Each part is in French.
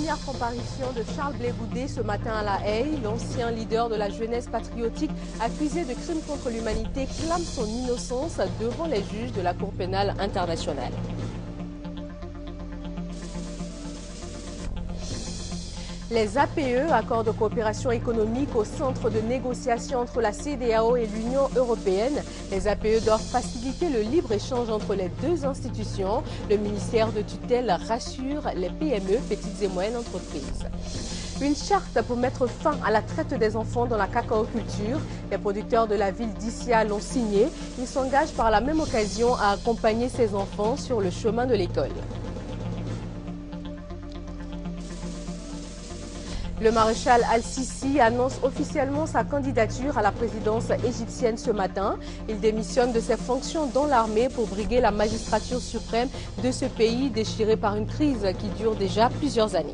première comparution de Charles Blé Goudé ce matin à La Haye. L'ancien leader de la jeunesse patriotique accusé de crimes contre l'humanité clame son innocence devant les juges de la Cour pénale internationale. Les APE, accords de coopération économique au centre de négociation entre la CEDEAO et l'Union européenne. Les APE doivent faciliter le libre-échange entre les deux institutions. Le ministère de tutelle rassure les PME, petites et moyennes entreprises. Une charte pour mettre fin à la traite des enfants dans la cacaoculture. Les producteurs de la ville d'Issia l'ont signée. Ils s'engagent par la même occasion à accompagner ces enfants sur le chemin de l'école. Le maréchal Al-Sisi annonce officiellement sa candidature à la présidence égyptienne ce matin. Il démissionne de ses fonctions dans l'armée pour briguer la magistrature suprême de ce pays déchiré par une crise qui dure déjà plusieurs années.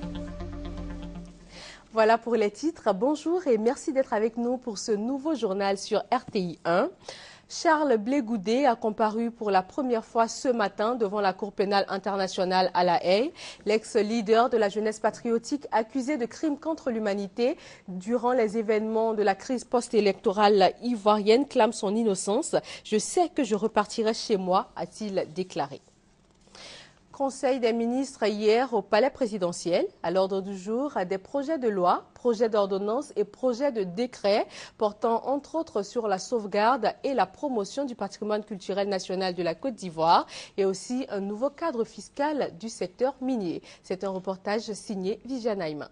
Voilà pour les titres. Bonjour et merci d'être avec nous pour ce nouveau journal sur RTI 1. Charles Blé Goudé a comparu pour la première fois ce matin devant la Cour pénale internationale à La Haye. L'ex-leader de la jeunesse patriotique accusé de crimes contre l'humanité durant les événements de la crise post-électorale ivoirienne clame son innocence. Je sais que je repartirai chez moi, a-t-il déclaré. Conseil des ministres hier au palais présidentiel. À l'ordre du jour, des projets de loi, projets d'ordonnance et projets de décret portant entre autres sur la sauvegarde et la promotion du patrimoine culturel national de la Côte d'Ivoire et aussi un nouveau cadre fiscal du secteur minier. C'est un reportage signé Viviane Aïma.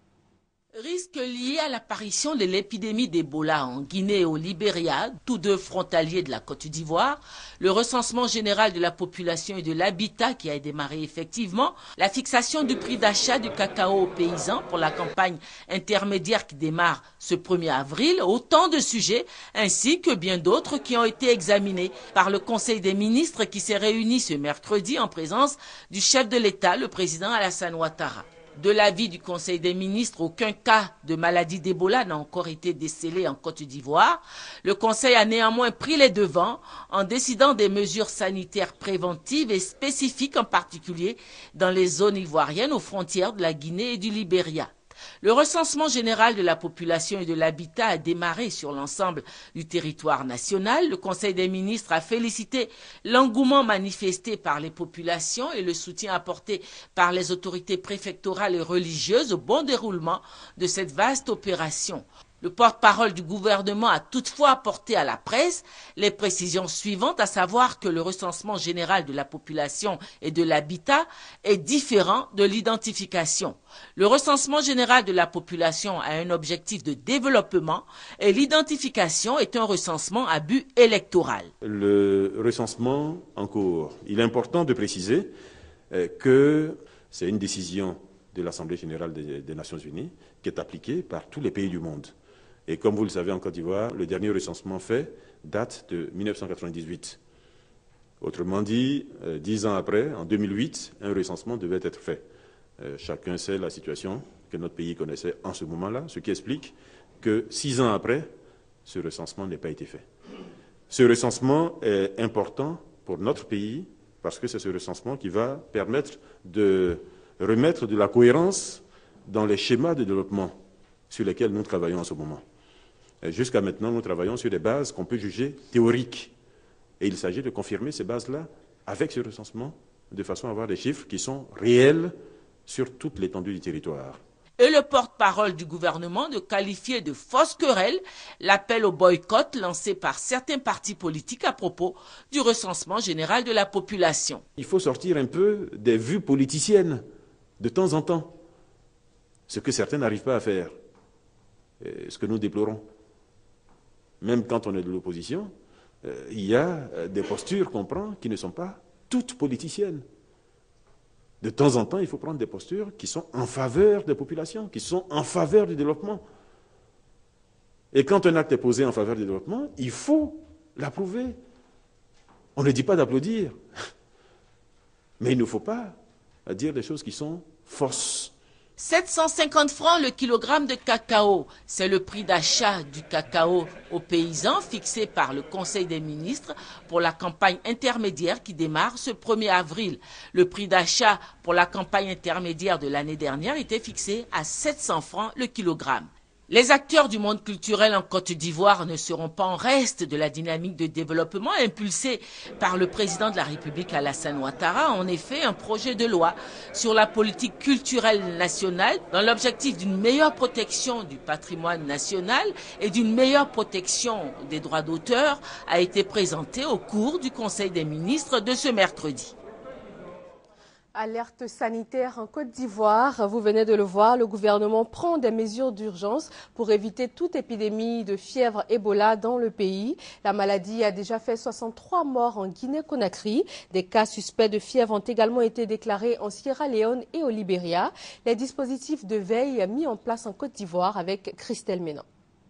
Risques liés à l'apparition de l'épidémie d'Ebola en Guinée et au Libéria, tous deux frontaliers de la Côte d'Ivoire, le recensement général de la population et de l'habitat qui a démarré effectivement, la fixation du prix d'achat du cacao aux paysans pour la campagne intermédiaire qui démarre ce 1er avril, autant de sujets ainsi que bien d'autres qui ont été examinés par le Conseil des ministres qui s'est réuni ce mercredi en présence du chef de l'État, le président Alassane Ouattara. De l'avis du Conseil des ministres, aucun cas de maladie d'Ebola n'a encore été décelé en Côte d'Ivoire. Le Conseil a néanmoins pris les devants en décidant des mesures sanitaires préventives et spécifiques, en particulier dans les zones ivoiriennes aux frontières de la Guinée et du Libéria. Le recensement général de la population et de l'habitat a démarré sur l'ensemble du territoire national. Le Conseil des ministres a félicité l'engouement manifesté par les populations et le soutien apporté par les autorités préfectorales et religieuses au bon déroulement de cette vaste opération. Le porte-parole du gouvernement a toutefois apporté à la presse les précisions suivantes, à savoir que le recensement général de la population et de l'habitat est différent de l'identification. Le recensement général de la population a un objectif de développement et l'identification est un recensement à but électoral. Le recensement en cours, il est important de préciser que c'est une décision de l'Assemblée générale des Nations unies qui est appliquée par tous les pays du monde. Et comme vous le savez, en Côte d'Ivoire, le dernier recensement fait date de 1998. Autrement dit, 10 ans après, en 2008, un recensement devait être fait. Chacun sait la situation que notre pays connaissait en ce moment-là, ce qui explique que 6 ans après, ce recensement n'a pas été fait. Ce recensement est important pour notre pays parce que c'est ce recensement qui va permettre de remettre de la cohérence dans les schémas de développement sur lesquels nous travaillons en ce moment. Jusqu'à maintenant, nous travaillons sur des bases qu'on peut juger théoriques. Et il s'agit de confirmer ces bases-là avec ce recensement, de façon à avoir des chiffres qui sont réels sur toute l'étendue du territoire. Et le porte-parole du gouvernement de qualifier de fausse querelle l'appel au boycott lancé par certains partis politiques à propos du recensement général de la population. Il faut sortir un peu des vues politiciennes de temps en temps, ce que certains n'arrivent pas à faire, et ce que nous déplorons. Même quand on est de l'opposition, il y a des postures qu'on prend qui ne sont pas toutes politiciennes. De temps en temps, il faut prendre des postures qui sont en faveur des populations, qui sont en faveur du développement. Et quand un acte est posé en faveur du développement, il faut l'approuver. On ne dit pas d'applaudir, mais il ne faut pas dire des choses qui sont fausses. 750 francs le kilogramme de cacao. C'est le prix d'achat du cacao aux paysans fixé par le Conseil des ministres pour la campagne intermédiaire qui démarre ce 1er avril. Le prix d'achat pour la campagne intermédiaire de l'année dernière était fixé à 700 francs le kilogramme. Les acteurs du monde culturel en Côte d'Ivoire ne seront pas en reste de la dynamique de développement impulsée par le président de la République Alassane Ouattara. En effet, un projet de loi sur la politique culturelle nationale dans l'objectif d'une meilleure protection du patrimoine national et d'une meilleure protection des droits d'auteur a été présenté au cours du Conseil des ministres de ce mercredi. Alerte sanitaire en Côte d'Ivoire. Vous venez de le voir, le gouvernement prend des mesures d'urgence pour éviter toute épidémie de fièvre Ebola dans le pays. La maladie a déjà fait 63 morts en Guinée-Conakry. Des cas suspects de fièvre ont également été déclarés en Sierra Leone et au Libéria. Les dispositifs de veille mis en place en Côte d'Ivoire avec Christelle Ménan.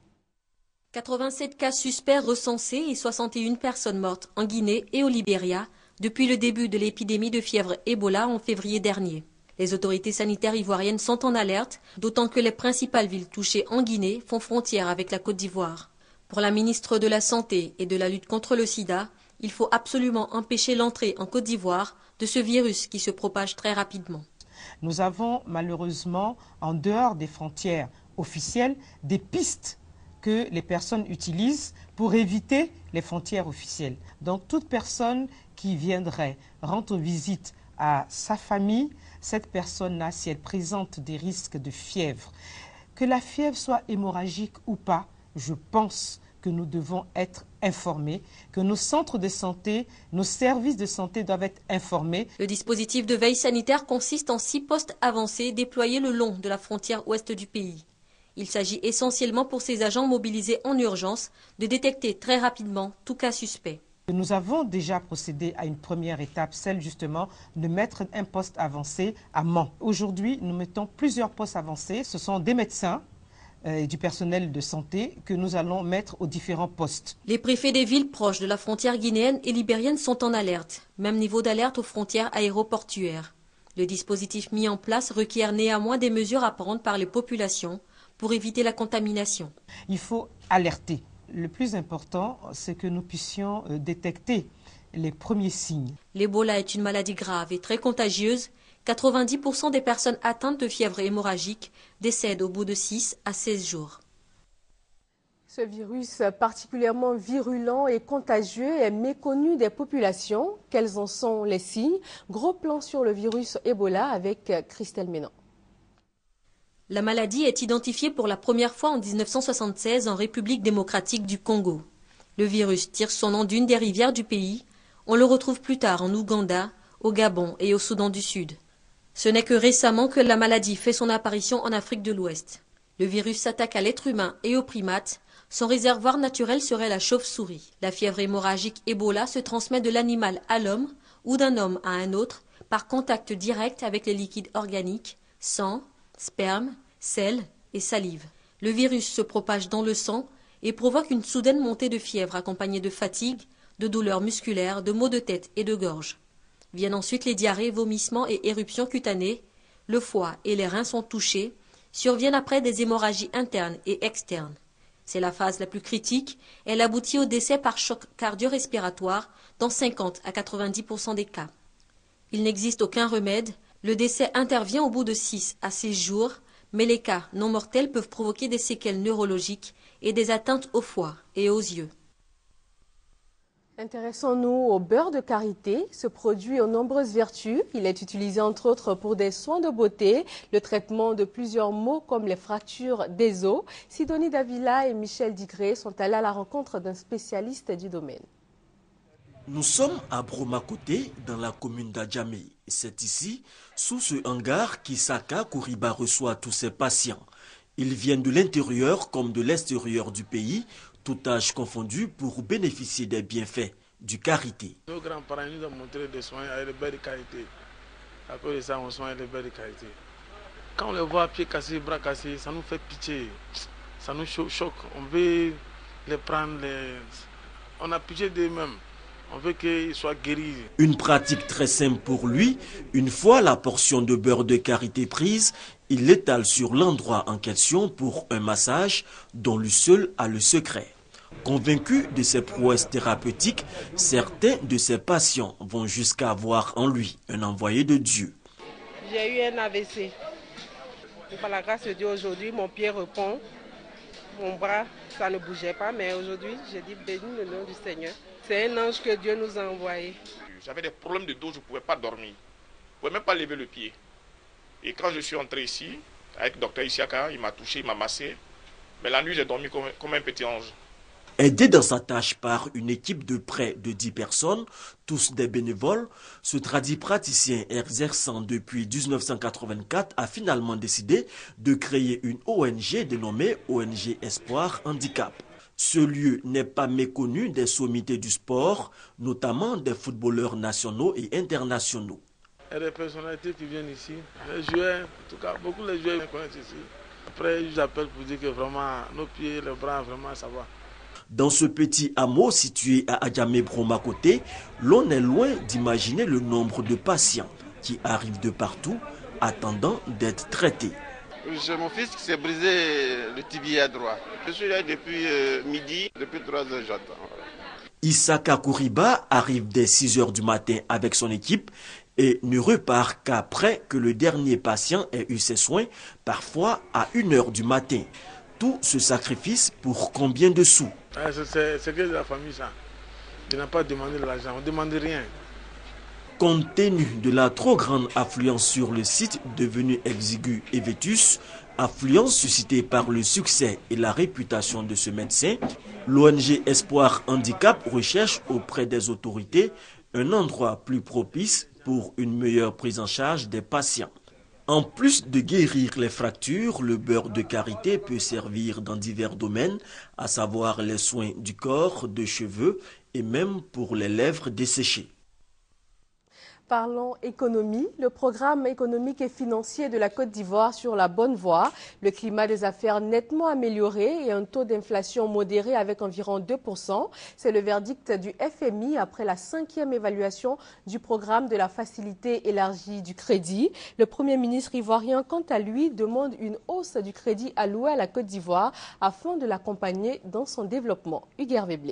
87 cas suspects recensés et 61 personnes mortes en Guinée et au Libéria depuis le début de l'épidémie de fièvre Ebola en février dernier. Les autorités sanitaires ivoiriennes sont en alerte, d'autant que les principales villes touchées en Guinée font frontière avec la Côte d'Ivoire. Pour la ministre de la Santé et de la lutte contre le sida, il faut absolument empêcher l'entrée en Côte d'Ivoire de ce virus qui se propage très rapidement. Nous avons malheureusement, en dehors des frontières officielles, des pistes que les personnes utilisent pour éviter les frontières officielles. Donc toute personne qui viendrait rendre visite à sa famille, cette personne-là, si elle présente des risques de fièvre, que la fièvre soit hémorragique ou pas, je pense que nous devons être informés, que nos centres de santé, nos services de santé doivent être informés. Le dispositif de veille sanitaire consiste en 6 postes avancés déployés le long de la frontière ouest du pays. Il s'agit essentiellement pour ces agents mobilisés en urgence de détecter très rapidement tout cas suspect. Nous avons déjà procédé à une première étape, celle justement de mettre un poste avancé à Mans. Aujourd'hui, nous mettons plusieurs postes avancés. Ce sont des médecins et du personnel de santé que nous allons mettre aux différents postes. Les préfets des villes proches de la frontière guinéenne et libérienne sont en alerte. Même niveau d'alerte aux frontières aéroportuaires. Le dispositif mis en place requiert néanmoins des mesures à prendre par les populations pour éviter la contamination. Il faut alerter. Le plus important, c'est que nous puissions détecter les premiers signes. L'Ebola est une maladie grave et très contagieuse. 90% des personnes atteintes de fièvre hémorragique décèdent au bout de 6 à 16 jours. Ce virus particulièrement virulent et contagieux est méconnu des populations. Quels en sont les signes? Gros plan sur le virus Ebola avec Christelle Ménan. La maladie est identifiée pour la première fois en 1976 en République démocratique du Congo. Le virus tire son nom d'une des rivières du pays. On le retrouve plus tard en Ouganda, au Gabon et au Soudan du Sud. Ce n'est que récemment que la maladie fait son apparition en Afrique de l'Ouest. Le virus s'attaque à l'être humain et aux primates. Son réservoir naturel serait la chauve-souris. La fièvre hémorragique Ebola se transmet de l'animal à l'homme ou d'un homme à un autre par contact direct avec les liquides organiques, sang, sperme, sel et salive. Le virus se propage dans le sang et provoque une soudaine montée de fièvre accompagnée de fatigue, de douleurs musculaires, de maux de tête et de gorge. Viennent ensuite les diarrhées, vomissements et éruptions cutanées. Le foie et les reins sont touchés. Surviennent après des hémorragies internes et externes. C'est la phase la plus critique. Elle aboutit au décès par choc cardio-respiratoire dans 50 à 90% des cas. Il n'existe aucun remède. Le décès intervient au bout de 6 à 6 jours, mais les cas non mortels peuvent provoquer des séquelles neurologiques et des atteintes au foie et aux yeux. Intéressons-nous au beurre de karité. Ce produit aux nombreuses vertus. Il est utilisé entre autres pour des soins de beauté, le traitement de plusieurs maux comme les fractures des os. Sidonie Davila et Michel Digré sont allés à la rencontre d'un spécialiste du domaine. Nous sommes à Bromakoté, dans la commune d'Adjamé. C'est ici, sous ce hangar, qu'Isaka Kouriba reçoit tous ses patients. Ils viennent de l'intérieur comme de l'extérieur du pays, tout âge confondu, pour bénéficier des bienfaits du karité. Nos grands-parents nous ont montré des soins avec le beurre de karité. À cause de ça, on soigne le beurre de karité. Quand on les voit pieds cassés, bras cassés, ça nous fait pitié. Ça nous choque. On veut les prendre, on a pitié d'eux-mêmes. On veut qu'il soit guéri. Une pratique très simple pour lui. Une fois la portion de beurre de karité prise, Il l'étale sur l'endroit en question pour un massage dont lui seul a le secret. Convaincus de ses prouesses thérapeutiques, certains de ses patients vont jusqu'à voir en lui un envoyé de Dieu. J'ai eu un AVC. Par la grâce de Dieu, aujourd'hui, mon pied répond. Mon bras, ça ne bougeait pas, mais aujourd'hui, j'ai dit béni le nom du Seigneur. C'est un ange que Dieu nous a envoyé. J'avais des problèmes de dos, je ne pouvais pas dormir. Je ne pouvais même pas lever le pied. Et quand je suis entré ici, avec le docteur Isiaka, il m'a touché, il m'a massé. Mais la nuit, j'ai dormi comme un petit ange. Aidé dans sa tâche par une équipe de près de 10 personnes, tous des bénévoles, ce tradipraticien exerçant depuis 1984 a finalement décidé de créer une ONG dénommée ONG Espoir Handicap. Ce lieu n'est pas méconnu des sommités du sport, notamment des footballeurs nationaux et internationaux. Il y a des personnalités qui viennent ici, les joueurs, en tout cas beaucoup de joueurs me connaissent ici. Après, j'appelle pour dire que vraiment nos pieds, les bras, vraiment ça va. Dans ce petit hameau situé à Adjamé-Bromakoté, l'on est loin d'imaginer le nombre de patients qui arrivent de partout, attendant d'être traités. J'ai mon fils qui s'est brisé le tibia droit. Je suis là depuis midi, depuis 3 heures j'attends. Isaka Kouriba arrive dès 6 heures du matin avec son équipe et ne repart qu'après que le dernier patient ait eu ses soins, parfois à 1 heure du matin. Tout ce sacrifice pour combien de sous? C'est que de la famille ça. Je n'ai pas demandé de l'argent, on ne demande rien. Compte tenu de la trop grande affluence sur le site devenu exigu et vétus, affluence suscitée par le succès et la réputation de ce médecin, l'ONG Espoir Handicap recherche auprès des autorités un endroit plus propice pour une meilleure prise en charge des patients. En plus de guérir les fractures, le beurre de karité peut servir dans divers domaines, à savoir les soins du corps, des cheveux et même pour les lèvres desséchées. Parlons économie. Le programme économique et financier de la Côte d'Ivoire sur la bonne voie. Le climat des affaires nettement amélioré et un taux d'inflation modéré avec environ 2%. C'est le verdict du FMI après la 5e évaluation du programme de la facilité élargie du crédit. Le Premier ministre ivoirien, quant à lui, demande une hausse du crédit alloué à la Côte d'Ivoire afin de l'accompagner dans son développement. Hugues Veblé.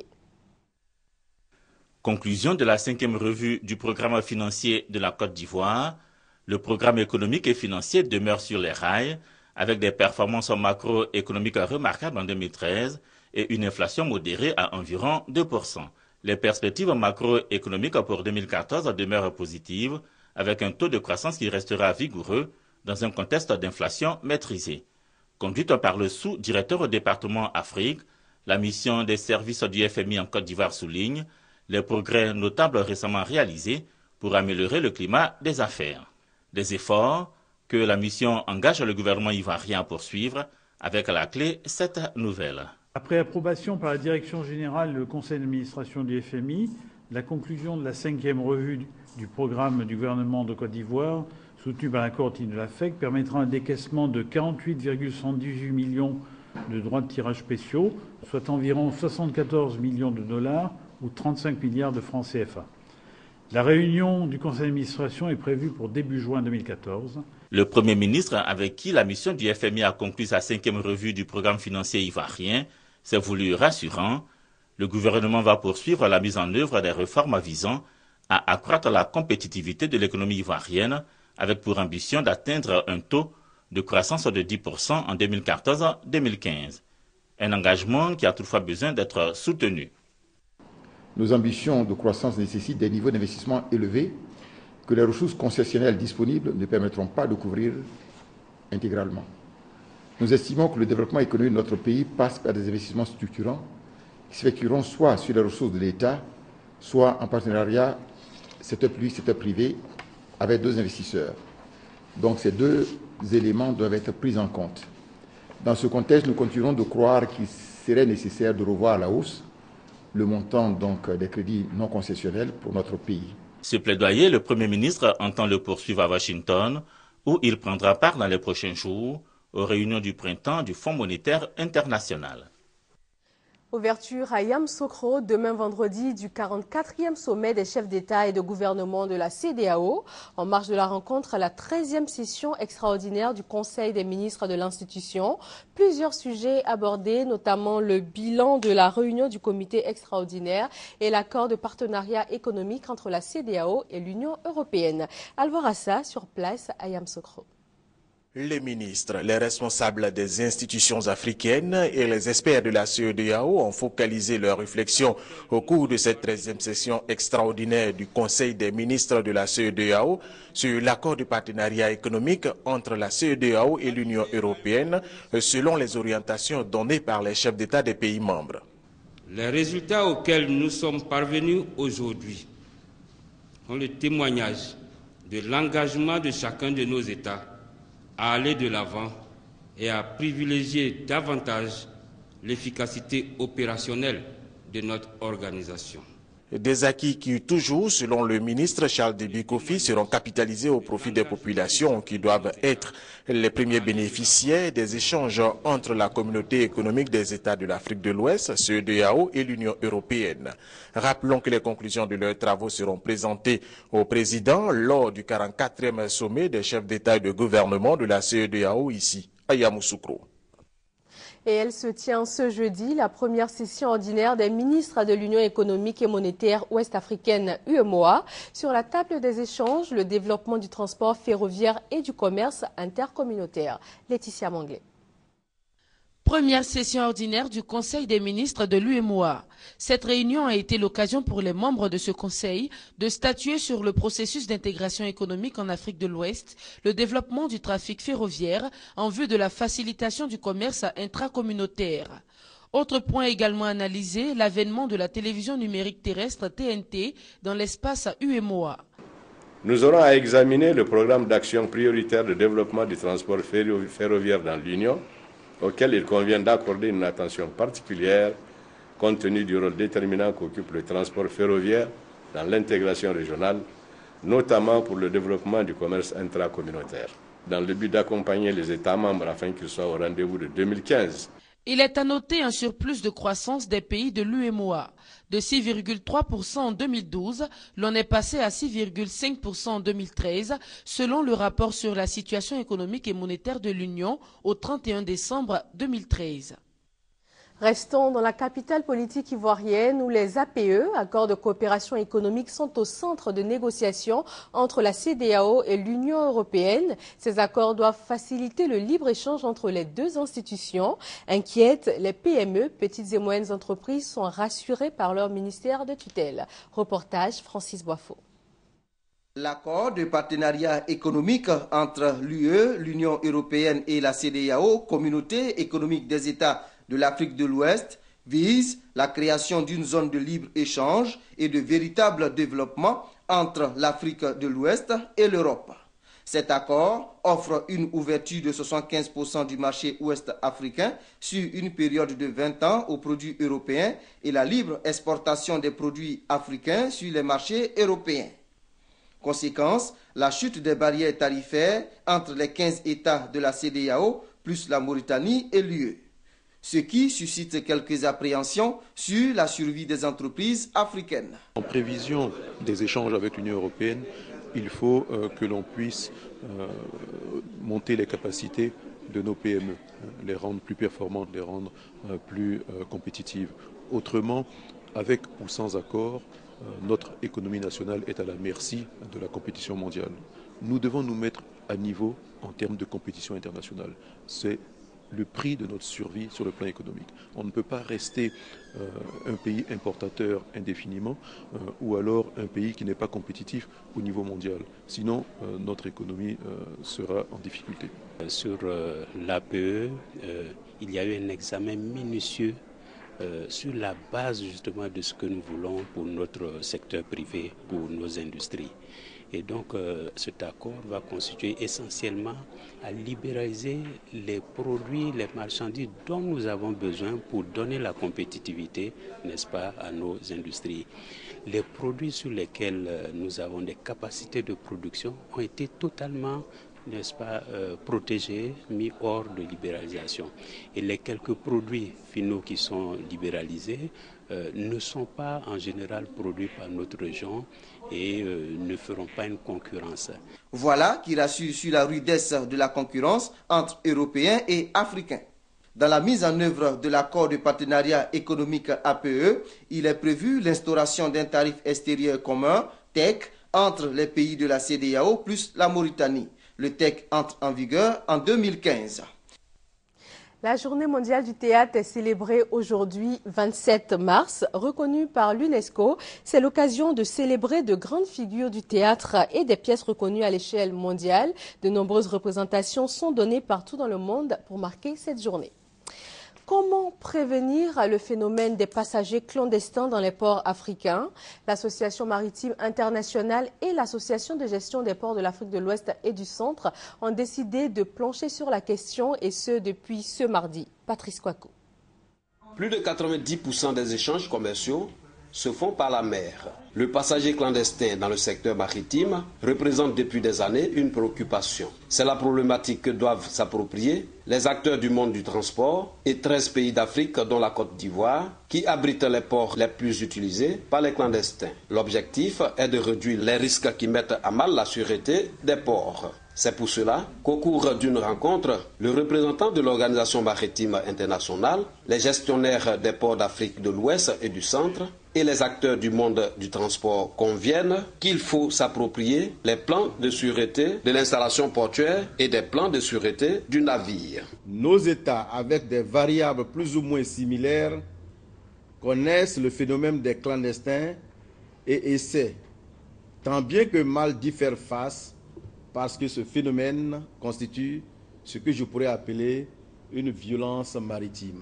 Conclusion de la 5e revue du programme financier de la Côte d'Ivoire, le programme économique et financier demeure sur les rails avec des performances macroéconomiques remarquables en 2013 et une inflation modérée à environ 2%. Les perspectives macroéconomiques pour 2014 demeurent positives avec un taux de croissance qui restera vigoureux dans un contexte d'inflation maîtrisée. Conduite par le sous-directeur au département Afrique, la mission des services du FMI en Côte d'Ivoire souligne les progrès notables récemment réalisés pour améliorer le climat des affaires. Des efforts que la mission engage le gouvernement ivoirien à poursuivre avec à la clé cette nouvelle. Après approbation par la direction générale et le conseil d'administration du FMI, la conclusion de la 5e revue du programme du gouvernement de Côte d'Ivoire, soutenu par la Coordine de la FEC, permettra un décaissement de 48,118 millions de droits de tirage spéciaux, soit environ 74 millions de dollars ou 35 milliards de francs CFA. La réunion du conseil d'administration est prévue pour début juin 2014. Le Premier ministre, avec qui la mission du FMI a conclu sa 5e revue du programme financier ivoirien, s'est voulu rassurant. Le gouvernement va poursuivre la mise en œuvre des réformes visant à accroître la compétitivité de l'économie ivoirienne, avec pour ambition d'atteindre un taux de croissance de 10% en 2014-2015. Un engagement qui a toutefois besoin d'être soutenu. Nos ambitions de croissance nécessitent des niveaux d'investissement élevés que les ressources concessionnelles disponibles ne permettront pas de couvrir intégralement. Nous estimons que le développement économique de notre pays passe par des investissements structurants qui s'effectueront soit sur les ressources de l'État, soit en partenariat secteur public, secteur privé, avec deux investisseurs. Donc ces deux éléments doivent être pris en compte. Dans ce contexte, nous continuons de croire qu'il serait nécessaire de revoir à la hausse le montant donc des crédits non concessionnels pour notre pays. Ce plaidoyer, le Premier ministre entend le poursuivre à Washington, où il prendra part dans les prochains jours aux réunions du printemps du Fonds monétaire international. Ouverture à Yamoussoukro demain vendredi du 44e sommet des chefs d'État et de gouvernement de la CEDEAO. En marge de la rencontre, la 13e session extraordinaire du Conseil des ministres de l'institution. Plusieurs sujets abordés, notamment le bilan de la réunion du comité extraordinaire et l'accord de partenariat économique entre la CEDEAO et l'Union européenne. Alvorassa sur place à Yamoussoukro. Les ministres, les responsables des institutions africaines et les experts de la CEDEAO ont focalisé leurs réflexions au cours de cette 13e session extraordinaire du Conseil des ministres de la CEDEAO sur l'accord de partenariat économique entre la CEDEAO et l'Union européenne selon les orientations données par les chefs d'État des pays membres. Les résultats auxquels nous sommes parvenus aujourd'hui sont le témoignage de l'engagement de chacun de nos États à aller de l'avant et à privilégier davantage l'efficacité opérationnelle de notre organisation. Des acquis qui, toujours selon le ministre Charles Déby Kofi, seront capitalisés au profit des populations qui doivent être les premiers bénéficiaires des échanges entre la communauté économique des États de l'Afrique de l'Ouest, CEDEAO, et l'Union européenne. Rappelons que les conclusions de leurs travaux seront présentées au président lors du 44e sommet des chefs d'État et de gouvernement de la CEDEAO ici, à Yamoussoukro. Et elle se tient ce jeudi, la première session ordinaire des ministres de l'Union économique et monétaire ouest-africaine UEMOA. Sur la table des échanges, le développement du transport ferroviaire et du commerce intercommunautaire. Laetitia Manglé. Première session ordinaire du Conseil des ministres de l'UEMOA. Cette réunion a été l'occasion pour les membres de ce Conseil de statuer sur le processus d'intégration économique en Afrique de l'Ouest, le développement du trafic ferroviaire en vue de la facilitation du commerce intracommunautaire. Autre point également analysé, l'avènement de la télévision numérique terrestre TNT dans l'espace UEMOA. Nous aurons à examiner le programme d'action prioritaire de développement du transport ferroviaire dans l'Union, auquel il convient d'accorder une attention particulière compte tenu du rôle déterminant qu'occupe le transport ferroviaire dans l'intégration régionale, notamment pour le développement du commerce intracommunautaire, dans le but d'accompagner les États membres afin qu'ils soient au rendez-vous de 2015. Il est à noter un surplus de croissance des pays de l'UEMOA. De 6,3% en 2012, l'on est passé à 6,5% en 2013, selon le rapport sur la situation économique et monétaire de l'Union au 31 décembre 2013. Restons dans la capitale politique ivoirienne où les APE, accords de coopération économique, sont au centre de négociations entre la CEDEAO et l'Union européenne. Ces accords doivent faciliter le libre-échange entre les deux institutions. Inquiètes, les PME, petites et moyennes entreprises, sont rassurées par leur ministère de tutelle. Reportage Francis Boifo. L'accord de partenariat économique entre l'UE, l'Union européenne et la CEDEAO, Communauté économique des États de l'Afrique de l'Ouest, vise la création d'une zone de libre-échange et de véritable développement entre l'Afrique de l'Ouest et l'Europe. Cet accord offre une ouverture de 75% du marché ouest-africain sur une période de 20 ans aux produits européens et la libre exportation des produits africains sur les marchés européens. Conséquence, la chute des barrières tarifaires entre les 15 États de la CEDEAO plus la Mauritanie et l'UE, ce qui suscite quelques appréhensions sur la survie des entreprises africaines. En prévision des échanges avec l'Union européenne, il faut que l'on puisse monter les capacités de nos PME, les rendre plus performantes, les rendre plus compétitives. Autrement, avec ou sans accord, notre économie nationale est à la merci de la compétition mondiale. Nous devons nous mettre à niveau en termes de compétition internationale. C'est le prix de notre survie sur le plan économique. On ne peut pas rester un pays importateur indéfiniment ou alors un pays qui n'est pas compétitif au niveau mondial. Sinon, notre économie sera en difficulté. Sur l'APE, il y a eu un examen minutieux sur la base justement de ce que nous voulons pour notre secteur privé, pour nos industries. Et donc cet accord va constituer essentiellement à libéraliser les produits, les marchandises dont nous avons besoin pour donner la compétitivité, n'est-ce pas, à nos industries. Les produits sur lesquels nous avons des capacités de production ont été totalement n'est-ce pas, protégés, mis hors de libéralisation. Et les quelques produits finaux qui sont libéralisés ne sont pas en général produits par notre région et ne feront pas une concurrence. Voilà qui rassure sur la rudesse de la concurrence entre Européens et Africains. Dans la mise en œuvre de l'accord de partenariat économique APE, il est prévu l'instauration d'un tarif extérieur commun, TEC, entre les pays de la CEDEAO plus la Mauritanie. Le TEC entre en vigueur en 2015. La Journée mondiale du théâtre est célébrée aujourd'hui, 27 mars. Reconnue par l'UNESCO, c'est l'occasion de célébrer de grandes figures du théâtre et des pièces reconnues à l'échelle mondiale. De nombreuses représentations sont données partout dans le monde pour marquer cette journée. Comment prévenir le phénomène des passagers clandestins dans les ports africains? L'Association maritime internationale et l'Association de gestion des ports de l'Afrique de l'Ouest et du Centre ont décidé de plancher sur la question et ce depuis ce mardi. Patrice Kwaku. Plus de 90% des échanges commerciaux se font par la mer. Le passager clandestin dans le secteur maritime représente depuis des années une préoccupation. C'est la problématique que doivent s'approprier les acteurs du monde du transport et 13 pays d'Afrique, dont la Côte d'Ivoire, qui abritent les ports les plus utilisés par les clandestins. L'objectif est de réduire les risques qui mettent à mal la sûreté des ports. C'est pour cela qu'au cours d'une rencontre, le représentant de l'Organisation maritime internationale, les gestionnaires des ports d'Afrique de l'Ouest et du Centre et les acteurs du monde du transport conviennent qu'il faut s'approprier les plans de sûreté de l'installation portuaire et des plans de sûreté du navire. Nos États, avec des variables plus ou moins similaires, connaissent le phénomène des clandestins et essaient, tant bien que mal, d'y faire face, parce que ce phénomène constitue ce que je pourrais appeler une violence maritime.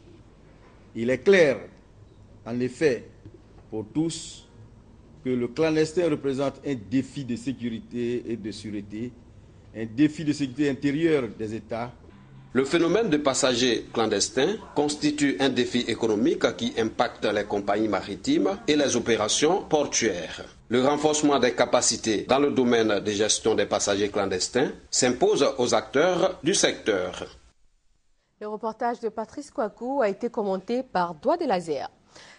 Il est clair, en effet, pour tous, que le clandestin représente un défi de sécurité et de sûreté, un défi de sécurité intérieure des États. Le phénomène de passagers clandestins constitue un défi économique qui impacte les compagnies maritimes et les opérations portuaires. Le renforcement des capacités dans le domaine de gestion des passagers clandestins s'impose aux acteurs du secteur. Le reportage de Patrice Kwaku a été commenté par Doigt de Laser.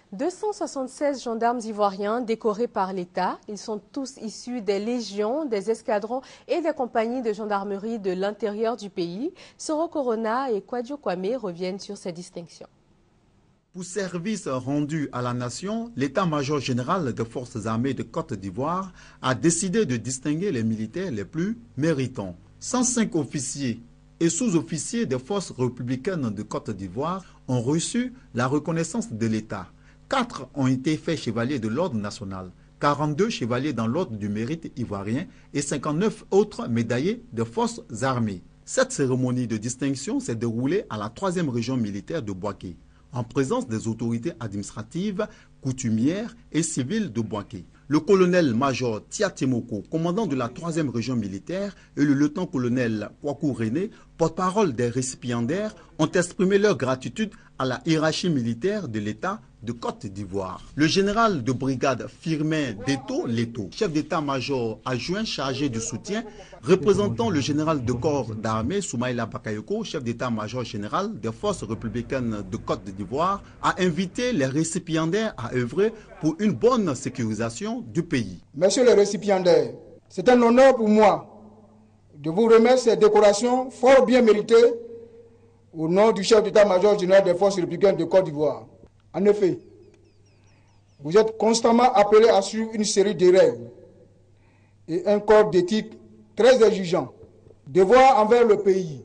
276 gendarmes ivoiriens décorés par l'État. Ils sont tous issus des légions, des escadrons et des compagnies de gendarmerie de l'intérieur du pays. Soro Corona et Kwadjo Kwame reviennent sur ces distinctions. Pour service rendu à la nation, l'état-major général des forces armées de Côte d'Ivoire a décidé de distinguer les militaires les plus méritants. 105 officiers et sous-officiers des forces républicaines de Côte d'Ivoire ont reçu la reconnaissance de l'État. 4 ont été faits chevaliers de l'ordre national, 42 chevaliers dans l'ordre du mérite ivoirien et 59 autres médaillés des forces armées. Cette cérémonie de distinction s'est déroulée à la 3e région militaire de Bouaké, en présence des autorités administratives, coutumières et civiles de Bouaké. Le colonel-major Tiatemoko, commandant de la 3e région militaire, et le lieutenant-colonel Kwaku René, porte-parole des récipiendaires, ont exprimé leur gratitude à la hiérarchie militaire de l'État de Côte d'Ivoire. Le général de brigade Firmin Deto Leto, chef d'état-major adjoint chargé du soutien, représentant le général de corps d'armée Soumaïla Bakayoko, chef d'état-major général des forces républicaines de Côte d'Ivoire, a invité les récipiendaires à œuvrer pour une bonne sécurisation du pays. Messieurs les récipiendaires, c'est un honneur pour moi de vous remettre ces décorations fort bien méritées au nom du chef d'état-major général des forces républicaines de Côte d'Ivoire. En effet, vous êtes constamment appelés à suivre une série de règles et un code d'éthique très exigeant. Devoir envers le pays,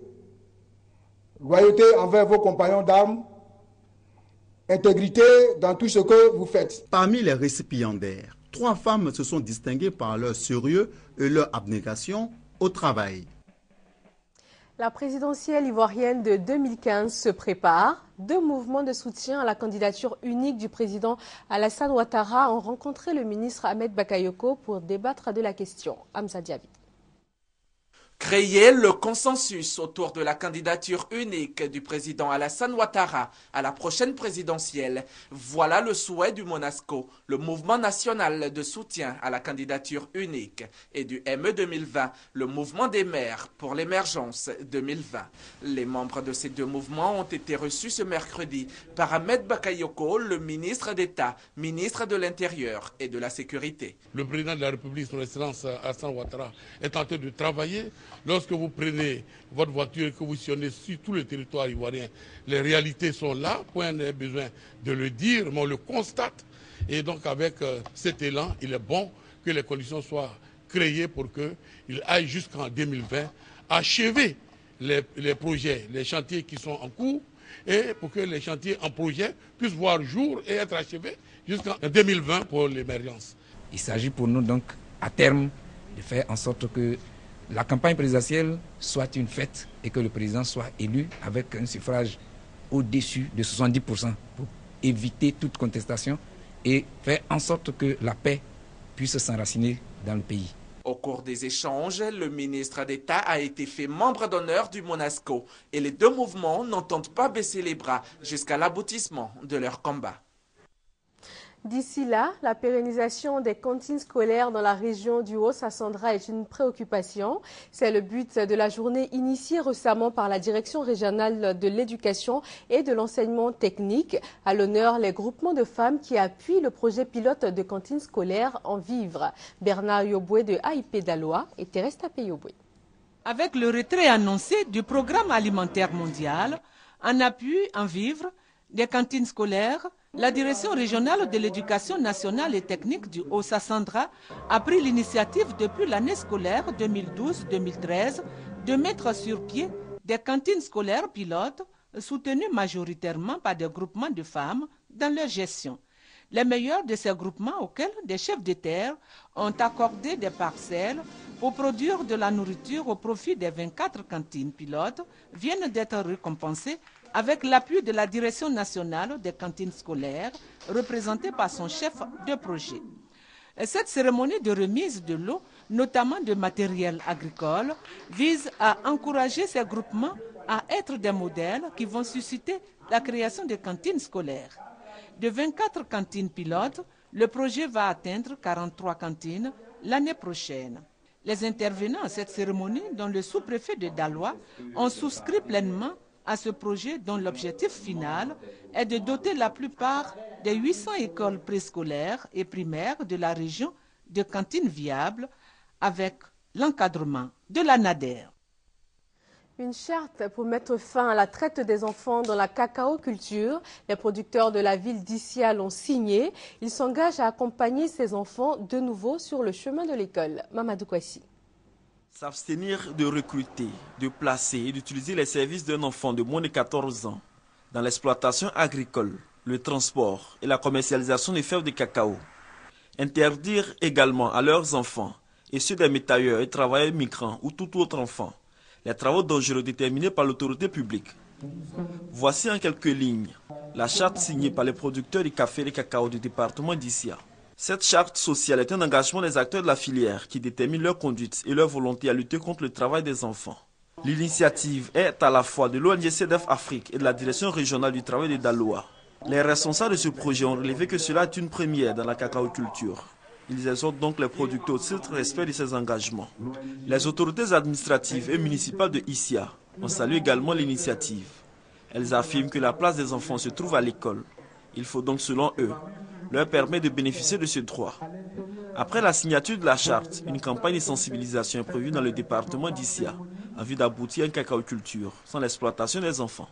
loyauté envers vos compagnons d'armes, intégrité dans tout ce que vous faites. Parmi les récipiendaires, 3 femmes se sont distinguées par leur sérieux et leur abnégation au travail. La présidentielle ivoirienne de 2015 se prépare. 2 mouvements de soutien à la candidature unique du président Alassane Ouattara ont rencontré le ministre Ahmed Bakayoko pour débattre de la question. Hamza Diaby. Créer le consensus autour de la candidature unique du président Alassane Ouattara à la prochaine présidentielle. Voilà le souhait du MONASCO, le mouvement national de soutien à la candidature unique, et du ME 2020, le mouvement des maires pour l'émergence 2020. Les membres de ces deux mouvements ont été reçus ce mercredi par Ahmed Bakayoko, le ministre d'État, ministre de l'Intérieur et de la Sécurité. Le président de la République, son Excellence Alassane Ouattara, est en train de travailler. Lorsque vous prenez votre voiture et que vous sillonnez sur tout le territoire ivoirien, les réalités sont là, point n'est besoin de le dire, mais on le constate. Et donc avec cet élan, il est bon que les conditions soient créées pour qu'il aille jusqu'en 2020 achever les projets, les chantiers qui sont en cours, et pour que les chantiers en projet puissent voir jour et être achevés jusqu'en 2020 pour l'émergence. Il s'agit pour nous donc à terme de faire en sorte que la campagne présidentielle soit une fête et que le président soit élu avec un suffrage au-dessus de 70% pour éviter toute contestation et faire en sorte que la paix puisse s'enraciner dans le pays. Au cours des échanges, le ministre d'État a été fait membre d'honneur du MONASCO et les deux mouvements n'entendent pas baisser les bras jusqu'à l'aboutissement de leur combat. D'ici là, la pérennisation des cantines scolaires dans la région du Haut-Sassandra est une préoccupation. C'est le but de la journée initiée récemment par la Direction régionale de l'éducation et de l'enseignement technique. À l'honneur, les groupements de femmes qui appuient le projet pilote de cantines scolaires en vivre. Bernard Yoboué de AIP Daloa et Thérèse Tapé-Yoboué. Avec le retrait annoncé du programme alimentaire mondial, en appui en vivre des cantines scolaires, la Direction régionale de l'éducation nationale et technique du Haut-Sassandra a pris l'initiative depuis l'année scolaire 2012-2013 de mettre sur pied des cantines scolaires pilotes soutenues majoritairement par des groupements de femmes dans leur gestion. Les meilleurs de ces groupements auxquels des chefs de terre ont accordé des parcelles pour produire de la nourriture au profit des 24 cantines pilotes viennent d'être récompensés avec l'appui de la Direction nationale des cantines scolaires, représentée par son chef de projet. Cette cérémonie de remise de l'eau, notamment de matériel agricole, vise à encourager ces groupements à être des modèles qui vont susciter la création de cantines scolaires. De 24 cantines pilotes, le projet va atteindre 43 cantines l'année prochaine. Les intervenants à cette cérémonie, dont le sous-préfet de Daloa, ont souscrit pleinement à ce projet dont l'objectif final est de doter la plupart des 800 écoles préscolaires et primaires de la région de cantines viables avec l'encadrement de la NADER. Une charte pour mettre fin à la traite des enfants dans la cacao-culture. Les producteurs de la ville d'Issia l'ont signée. Ils s'engagent à accompagner ces enfants de nouveau sur le chemin de l'école. Mamadou Kouassi. S'abstenir de recruter, de placer et d'utiliser les services d'un enfant de moins de 14 ans dans l'exploitation agricole, le transport et la commercialisation des fèves de cacao. Interdire également à leurs enfants et ceux des métayers et travailleurs migrants ou tout autre enfant les travaux dangereux déterminés par l'autorité publique. Voici en quelques lignes la charte signée par les producteurs du café et du cacao du département d'Issia. Cette charte sociale est un engagement des acteurs de la filière qui détermine leur conduite et leur volonté à lutter contre le travail des enfants. L'initiative est à la fois de l'ONG CEDEF Afrique et de la Direction régionale du travail de Daloa. Les responsables de ce projet ont relevé que cela est une première dans la cacaoculture. Ils exhortent donc les producteurs au strict respect de ces engagements. Les autorités administratives et municipales de Issia ont salué également l'initiative. Elles affirment que la place des enfants se trouve à l'école. Il faut donc, selon eux, leur permettre de bénéficier de ce droit. Après la signature de la charte, une campagne de sensibilisation est prévue dans le département d'Issia en vue d'aboutir à une cacaoculture sans l'exploitation des enfants.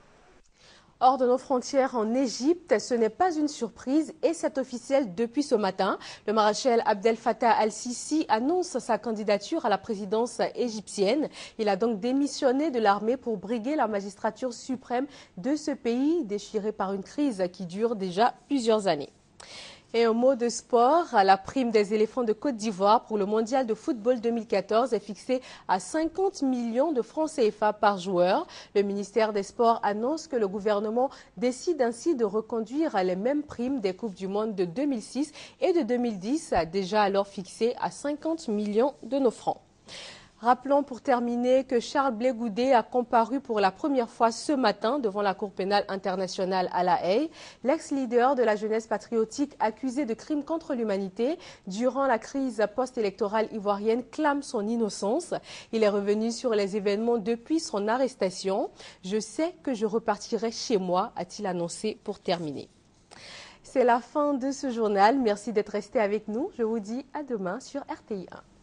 Hors de nos frontières en Égypte, ce n'est pas une surprise et c'est officiel depuis ce matin. Le maréchal Abdel Fattah al-Sisi annonce sa candidature à la présidence égyptienne. Il a donc démissionné de l'armée pour briguer la magistrature suprême de ce pays déchiré par une crise qui dure déjà plusieurs années. Et un mot de sport, la prime des éléphants de Côte d'Ivoire pour le mondial de football 2014 est fixée à 50 millions de francs CFA par joueur. Le ministère des Sports annonce que le gouvernement décide ainsi de reconduire les mêmes primes des Coupes du Monde de 2006 et de 2010, déjà alors fixées à 50 millions de nos francs. Rappelons pour terminer que Charles Blé Goudé a comparu pour la première fois ce matin devant la Cour pénale internationale à La Haye. L'ex-leader de la jeunesse patriotique accusé de crimes contre l'humanité durant la crise post-électorale ivoirienne clame son innocence. Il est revenu sur les événements depuis son arrestation. « Je sais que je repartirai chez moi », a-t-il annoncé pour terminer. C'est la fin de ce journal. Merci d'être resté avec nous. Je vous dis à demain sur RTI 1.